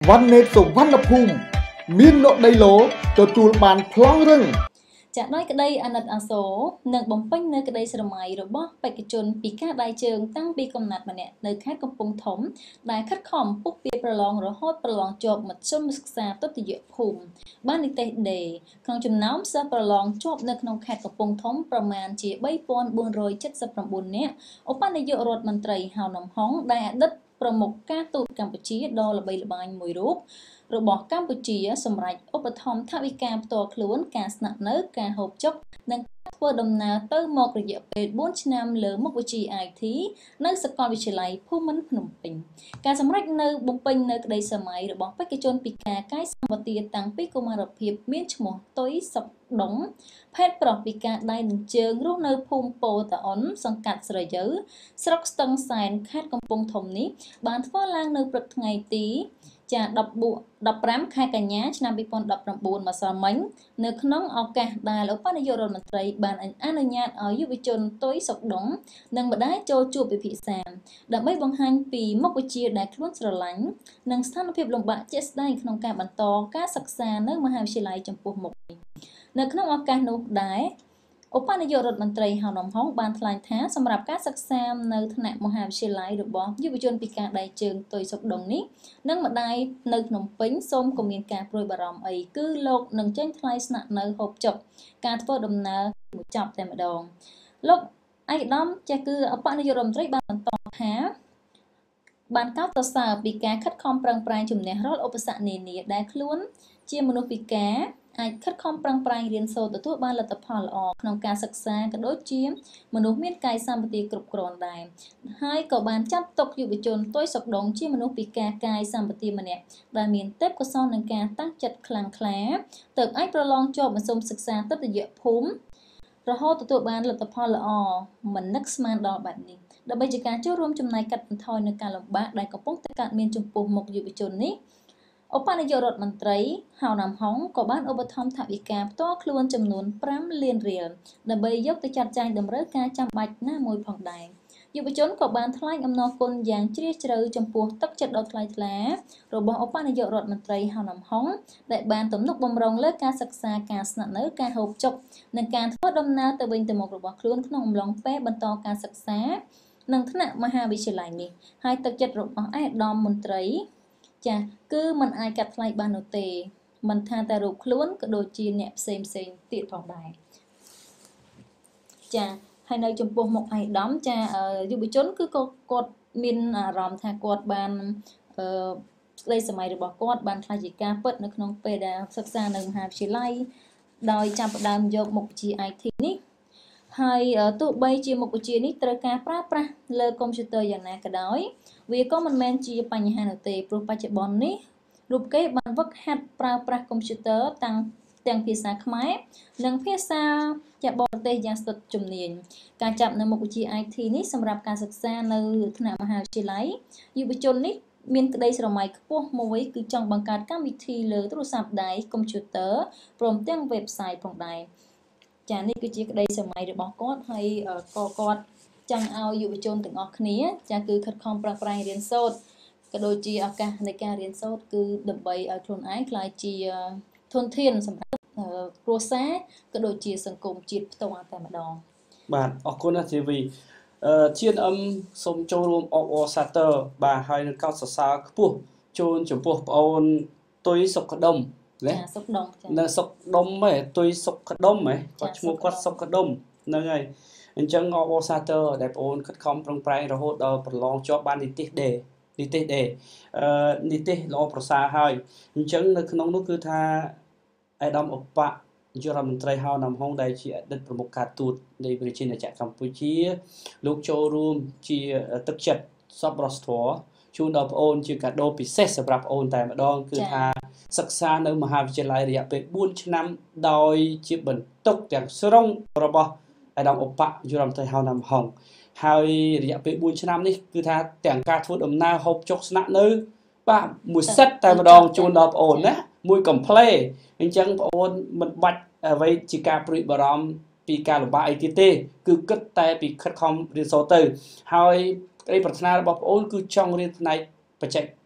วันเนตสุวรรณภูมิมีนโนไดโลตัวจูลบานพลองรึงจากน้อยก็ได้อนัดอาโศหนึ่งบ่มเป้งเนื้อก็ได้สมัยหรือบ่ไปกระจนปีก้าได้เจิงตั้งปีกำนัดมาเนี่ยในแค่กำปงถมได้คัดขอมปุ๊บเปียประลองหรือฮอดประลองจบมัดชมศึกษาต้นติเยภูมิบ้านในเตะเดย์ขนมจุ่มน้ำเสื้อประลองจบในขนมแค่กำปงถมประมาณจีใบปอนบุญโรย7 9เนี่ยโอป้าในเยอะรถมันไตรหาวนำห้องได้ดัดประมกการตูดกัมพูชีดอละใบละบายมวยรูរបស់កម្ពុជាសម្រាប់ឧបត្ថម្ភថវិកាផ្ទាល់ខ្លួនការស្នាក់នៅការហូបចុកនិងការធ្វើដំណើរទៅមករយៈពេល4ឆ្នាំលើមុខវិជ្ជា IT នៅសាកលវិទ្យាល័យភូមិន្ទភ្នំពេញការសម្រេចនៅបំពេញនៅក្តីសម័យរបស់បេក្ខជនពិការកាយសម្បទាតាំងពីកុមារភាពមានឈ្មោះតុយសុកដុងភេទប្រុសពិការដៃនិងជើងរស់នៅភូមិពោតាអុនសង្កាត់ស្រីយើស្រុកស្ទឹងសែនខេត្តកំពង់ធំនេះបានធ្វើឡើងនៅព្រឹកថ្ងៃទីចា15ខែកញ្ញាឆ្នាំ2019ម្សិលមិញនៅក្នុងឱកាសដែលឧបនាយករដ្ឋមន្ត្រីបានអនុញ្ញាតឲ្យយុវជនតុយសុកដុងនិងម្ដាយចូលជួបពិភាក្សាដើម្បីបង្ហាញពីមុខវិជ្ជាដែលខ្លួនស្រឡាញ់និងស្ថានភាពលំបាកជាក់ស្ដែងក្នុងការបន្តការសិក្សានៅមហាវិទ្យាល័យចំពោះមុខនេះនៅក្នុងឱកាសនោះដែរឧបនាយករដ្ឋមន្ត្រីហៅនំហុងបានថ្លែងថាសម្រាប់ការសិក្សានៅថ្នាក់មហាវិទ្យាល័យរបស់យុវជនពិការដៃជើងតុយសុកដុងនេះនិងម្ដាយនៅភ្នំពេញសូមកុំមានការព្រួយបារម្ភអីគឺលោកនឹងចេញថ្លៃស្នាក់នៅហូបចុកការធ្វើដំណើរមួយចប់តែម្ដងលោកឯកឧត្តមចេះគឺឧបនាយករដ្ឋមន្ត្រីបានបន្តថាបានកោតសរសើរពីការខិតខំប្រឹងប្រែងជំនះរាល់ឧបសគ្គនានាដែលខ្លួនជាមនុស្សពិការអាចខិតខំប្រឹងប្រែងរៀនសូត្រទទួលបានលទ្ធផលល្អក្នុងការសិក្សាក៏ដូចជាមនុស្សមានកាយសម្បទាគ្រប់គ្រាន់ដែរហើយក៏បានចាត់ទុកយុវជនតុយសុកដុងជាមនុស្សពិការកាយសម្បទាម្នាក់ដែលមានទេពកោសល្យនិងការតាំងចិត្តខ្លាំងក្លាទើបអាចប្រឡងជាប់មធ្យមសិក្សាទស្សនវិជ្ជាភូមិរហូតទទួលបានលទ្ធផលល្អមិននឹកស្មានដល់បែបនេះដើម្បីជាការចូលរួមចំណែកកាត់បន្ថយនូវការលំបាកដែលកំពុងតែកើតមានចំពោះមុខយុវជននេះឧបនាយករដ្ឋមន្ត្រីហៅណាំហុងក៏បានឧបត្ថម្ភថវិកាផ្ទាល់ខ្លួនចំនួន5លានរៀលដើម្បីយកទៅចាត់ចែងតម្រូវការចាំបាច់ណាមួយផងដែរយុវជនក៏បានថ្លែងអំណរគុណយ៉ាងជ្រាលជ្រៅចំពោះទឹកចិត្តដ៏ថ្លៃថ្លារបស់ឧបនាយករដ្ឋមន្ត្រីហៅណាំហុងដែលបានទំនុកបម្រុងលើការសិក្សាការស្នាក់នៅការហូបចុកនិងការធ្វើដំណើរទៅវិញទៅមករបស់ខ្លួនក្នុងអំឡុងពេលបន្តការសិក្សានៅថ្នាក់មហាវិទ្យាល័យនេះហើយទឹកចិត្តរបស់ឯកឧត្តមមន្ត្រីចាគឺมันអាចកាត់ថ្លៃបាននោះទេមិនថាតែរូបខ្លួនក៏ដូចជាអ្នកផ្សេងទៀតផងដែរចាហើយនៅចំពោះមុខឯកឧត្តមចាយុវជនគឺគាត់មានអារម្មណ៍ថាគាត់បានស្ដីសម័យរបស់គាត់បានខ្លាចជាការពិតនៅក្នុងពេលដែលសិក្សានៅមហាវិទ្យាល័យដោយចាប់ផ្ដើមយកមុខវិជ្ជា IT នេះហើយទោះបីជាមុខវិជ្ជានេះត្រូវការប្រើប្រាស់លើកុំព្យូទ័រយ៉ាងណាក៏ដោយវាក៏មិនមែនជាបញ្ហានោះទេព្រោះបច្ចុប្បន្ននេះរូបគេបានវឹកហាត់ប្រើប្រាស់កុំព្យូទ័រទាំងភាសាខ្មែរនិងភាសាបរទេសយ៉ាងស្ទាត់ជំនាញការចាប់នៅមុខវិជ្ជា IT នេះសម្រាប់ការសិក្សានៅថ្នាក់មហាវិទ្យាល័យយុវជននេះមានក្តីស្រមៃខ្ពស់មួយគឺចង់បង្កើតកម្មវិធីលើទូរស័ព្ទដៃកុំព្យូទ័រព្រមទាំង website ផងដែរចានេះគឺជាក្តីសម័យរបស់គាត់ហើយក៏គាត់ចង់ឲ្យយុវជនទាំងអស់គ្នាចាគឺខិតខំប្រឹងប្រែងរៀនសូត្រក៏ដូចជាឱកាសនៃការរៀនសូត្រគឺដើម្បីឲ្យខ្លួនឯងក្លាយជាធនធានសម្រាប់គ្រួសារក៏ដូចជាសង្គមជាតិផ្ទាល់តែម្ដងបាទអរគុណណាស់ជីវីជាសូមចូលរួមអបអរសាទរបាទហើយនឹងកោតសរសើរខ្ពស់ជូនចំពោះប្អូនតុយសុកដុំចាសុកដុំចានៅសុកដុំហ៎តុយសុកដុំហ៎គាត់ឈ្មោះគាត់សុកដុំហ្នឹងហើយអញ្ចឹងអបអរសាទរដែលប្អូនខិតខំប្រឹងប្រែងរហូតដល់ប្រឡងជាប់បាននិទេសដេនិទេសល្អប្រសើរហើយអញ្ចឹងនៅក្នុងនោះគឺថាអាដាមឧបនាយករដ្ឋមន្ត្រីហៅណាំហុងដែលជាអតីតប្រមុខការទូតនៃប្រជាណាចក្រកម្ពុជាលោកចូលរួមជាទឹកចិត្តសប្បុរសធម៌ជូនដល់ប្អូនជាកាដូពិសេសសម្រាប់ប្អូនតែម្ដងគឺថាសិក្សានៅមហាវិទ្យាល័យរយៈពេល4ឆ្នាំដោយជាបន្ទុកទាំងស្រុងរបស់អាដាមឧបនាយករដ្ឋមន្ត្រីហៅណាំហុងហើយរយៈពេល4ឆ្នាំនេះគឺថាទាំងការធ្វើដំណើរហូបចុកស្នាក់នៅបាទមួយសិតតែម្ដងជូនដល់ប្អូនណាមួយកំ pl អញ្ចឹងប្អូនមិនបាច់អ្វីជាការព្រួយបារម្ភពីការលំបាកអីទៀតទេគឺគិតតែពីខិតខំរៀនសូត្រទៅហើយក្តីប្រាថ្នារបស់ប្អូនគឺចង់រៀនផ្នែកបច្ចេក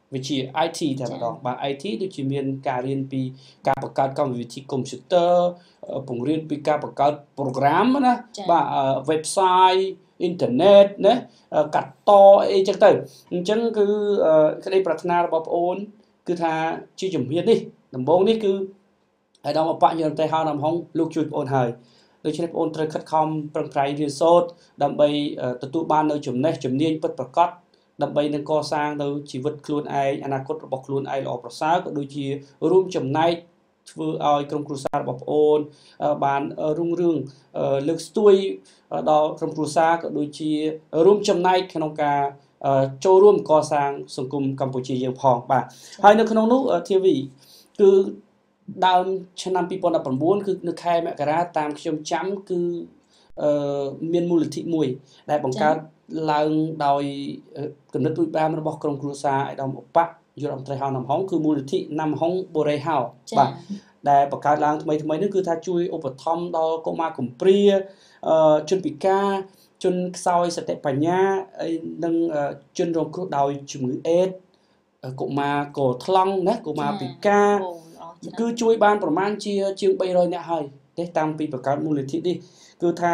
វិជា IT តែម្ដងបាទ IT ដូចជាមានការរៀនពីការបង្កើតកម្មវិធីកុំព្យូទ័រពង្រៀនពីការបង្កើត program ណាបាទ website អ៊ីនធឺណិតណាកាត់តអីចឹងទៅអញ្ចឹងគឺក្តីប្រាថ្នារបស់បងប្អូនគឺថាជាជំហាននេះដំបូងនេះគឺអាដាមអបយន្តតែហៅដំហងលោកជួយបងប្អូនហើយដូច្នេះបងប្អូនត្រូវខិតខំប្រឹងប្រែងរៀនសូត្រដើម្បីទទួលបាននៅចំណេះជំនាញពិតប្រាកដដើម្បីនឹងកសាងនៅជីវិតខ្លួនឯងអនាគតរបស់ខ្លួនឯងល្អប្រសើរក៏ដូចជារួមចំណែកធ្វើឲ្យក្រុមគ្រួសាររបស់បងប្អូនបានរុងរឿងលើកស្ទួយដល់ក្រុមគ្រួសារក៏ដូចជារួមចំណែកក្នុងការចូលរួមកសាងសង្គមកម្ពុជាយើងផងបាទហើយនៅក្នុងនោះ TV គឺដើមឆ្នាំ2019គឺនៅខែមករាតាមខ្ញុំចាំគឺមានមូលនិធិមួយដែលបង្កើតឡើងដោយគំនិតទូចបានរបស់ក្រុមគ្រួសារឯកឧត្តមឧបយុរដ្ឋមន្ត្រីហៅណាំហុងគឺមូលនិធិណាំហុងបូរេហៅបាទដែលបង្កើតឡើងថ្មីនេះគឺថាជួយឧបត្ថម្ភដល់កុមារកំព្រាជនពិការជនខ្សោយសតិបញ្ញានិងជនរងគ្រោះដោយជំងឺអេដកុមារកោថ្លង់ណាកុមារពិការគឺជួយបានប្រមាណជាង300នាក់ហើយទេតាំងពីបង្កើតមូលនិធិនេះគឺថា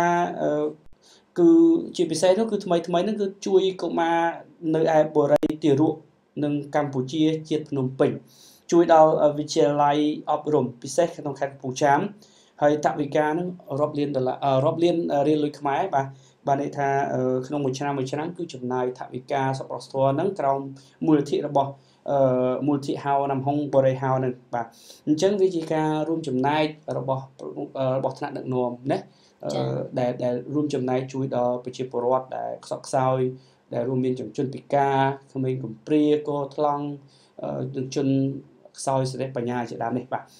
គឺជាពិសេសនោះគឺថ្មីហ្នឹងគឺជួយកុមារនៅឯបូរីទារកនិងកម្ពុជាជាតិភ្នំពេញជួយដល់វិទ្យាល័យអប់រំពិសេសក្នុងខេត្តកំពង់ចាមហើយថវិកានឹងរាប់លានរៀលលុយខ្មែរបាទន័យថាក្នុងមួយឆ្នាំគឺចំណាយថវិកាសប្បុរសធម៌ហ្នឹងក្រោមមូលនិធិរបស់មូលនិធិហៅណាំហុងបូរេហៅហ្នឹងបាទអញ្ចឹងវាជាការរួមចំណែករបស់ថ្នាក់ដឹកនាំណាដែលរួមចំណែកជួយដល់ប្រជាពលរដ្ឋដែលខ្សត់ខ្សោយដែលរួមមានជនពិការក្មេងកំព្រាកោថ្លង់ជនខ្សោយសតិបញ្ញាជាដើមនេះបាទ